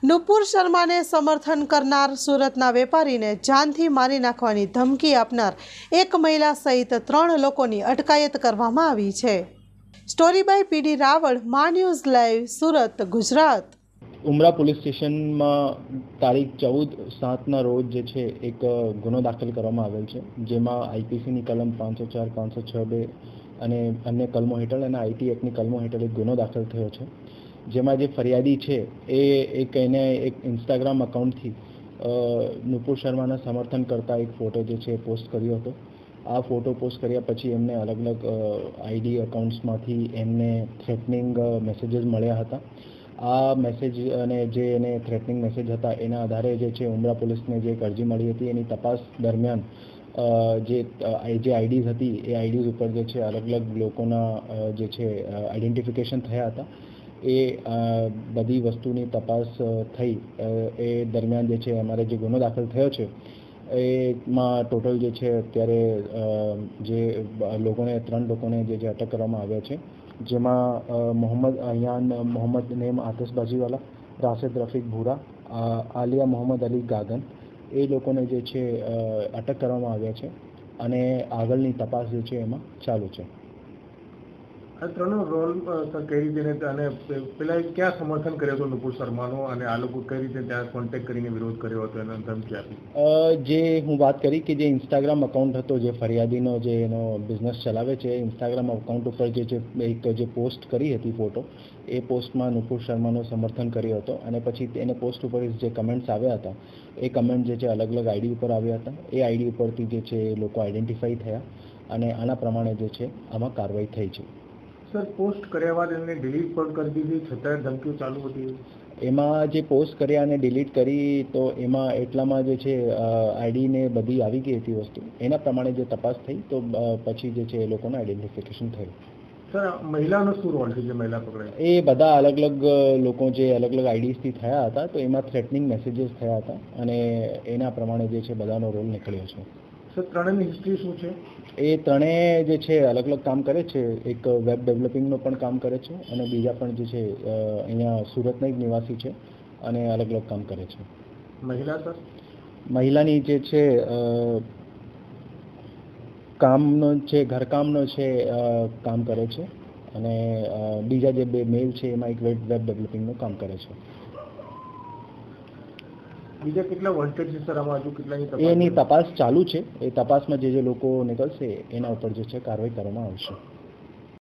નુપુર શર્માને સમર્થન કરનાર સુરતના વેપારીને જાનથી મારી નાખવાની ધમકી આપનાર એક મહિલા સહિત 3 લોકોની અટકાયત કરવામાં આવી છે। Story by PD Raval, Maa news live, Surat, Gujarat. Umra police સ્ટેશનમાં તારીખ 14/7ના રોજ જે છે એક ગુનો દાખલ કરવામાં આવેલ છે, જેમાં આઈપીસીની કલમ 504, 506(2) અને અન્ય કલમો હેઠળ અને આઈટી એક્ટની કલમો હેઠળ એક ગુનો દાખલ થયો છે, જેમાં જે ફરિયાદી છે એ એને એક ઇન્સ્ટાગ્રામ અકાઉન્ટથી નુપુર શર્માના સમર્થન કરતા એક ફોટો જે છે પોસ્ટ કર્યો હતો। આ ફોટો પોસ્ટ કર્યા પછી એમને અલગ અલગ આઈડી અકાઉન્ટ્સમાંથી એમને થ્રેટનિંગ મેસેજીસ મળ્યા હતા। આ મેસેજ અને જે એને થ્રેટનિંગ મેસેજ હતા એના આધારે જે છે ઉમરા પોલીસને જે એક અરજી મળી હતી, એની તપાસ દરમિયાન જે આઈડીઝ હતી એ આઈડીઝ ઉપર જે છે અલગ અલગ લોકોના જે છે આઈડેન્ટિફિકેશન થયા હતા। એ બધી વસ્તુની તપાસ થઈ એ દરમિયાન જે છે અમારે જે ગુનો દાખલ થયો છે એમાં ટોટલ જે છે અત્યારે જે લોકોને 3 લોકોને જે અટક કરવામાં આવ્યા છે, જેમાં મોહમ્મદ અયાન મોહમ્મદ નેમ આતશબાજીવાલા, રાશિદ રફીક ભૂરા, આલિયા મોહમ્મદ અલી ગાગન, એ લોકોને જે છે અટક કરવામાં આવ્યા છે અને આગળની તપાસ જે છે એમાં ચાલુ છે। આ ત્રણનો રોલ કઈ રીતે અને પેલા ક્યાં સમર્થન કર્યો હતો નુપુર શર્માનો, અને આ લોકો કઈ રીતે ત્યાં કોન્ટેક્ટ કરીને વિરોધ કર્યો હતો એને ધમકી આપી? જે હું વાત કરી કે જે ઇન્સ્ટાગ્રામ અકાઉન્ટ હતો, જે ફરિયાદીનો જે એનો બિઝનેસ ચલાવે છે, ઇન્સ્ટાગ્રામ અકાઉન્ટ ઉપર જે પોસ્ટ કરી હતી ફોટો, એ પોસ્ટમાં નુપુર શર્માનું સમર્થન કર્યો હતો અને પછી એને પોસ્ટ ઉપર જે કમેન્ટ્સ આવ્યા હતા એ કમેન્ટ જે છે અલગ અલગ આઈડી ઉપર આવ્યા હતા। એ આઈડી ઉપરથી જે છે એ લોકો આઈડેન્ટિફાઈ થયા અને આના પ્રમાણે જે છે આમાં કાર્યવાહી થઈ છે। સર, પોસ્ટ કર્યા બાદ એમને ડિલીટ પણ કરી દીધી, છતાં ધમકીઓ ચાલુ હતી? એમાં જે પોસ્ટ કર્યા અને ડિલીટ કરી તો એમાં એટલામાં જે છે આઈડીને બધી આવી ગઈ હતી વસ્તુ, એના પ્રમાણે જે તપાસ થઈ તો પછી જે છે એ લોકોનું આઈડેન્ટિફિકેશન થયું। સર, મહિલાનો શું રોલ છે જે મહિલા પકડાઈ? એ બધા અલગ અલગ લોકો જે અલગ અલગ આઈડીઝથી થયા હતા તો એમાં થ્રેટનિંગ મેસેજીસ થયા હતા અને એના પ્રમાણે જે છે બધાનો રોલ નીકળ્યો છે। સર, ત્રણેયની હિસ્ટ્રી શું છે? એ ત્રણેય જે છે અલગ અલગ કામ કરે છે। એક વેબ ડેવલપિંગનું પણ કામ કરે છે અને બીજા પણ જે છે અહીંયા સુરતના એક નિવાસી છે અને અલગ અલગ કામ કરે છે। મહિલા સર? મહિલાની જે છે કામનો છે, ઘરકામનો છે, કામ કરે છે અને બીજા જે 2 મેલ છે એમાં એક વેબ ડેવલપિંગનું કામ કરે છે। બીજા કેટલા વોન્ટેડ છે સર આમાં? હજુ કેટલાની તપાસ? એની તપાસ ચાલુ છે। એ તપાસમાં જે લોકો નીકળશે એના ઉપર જે છે કાર્યવાહી કરવામાં આવશે।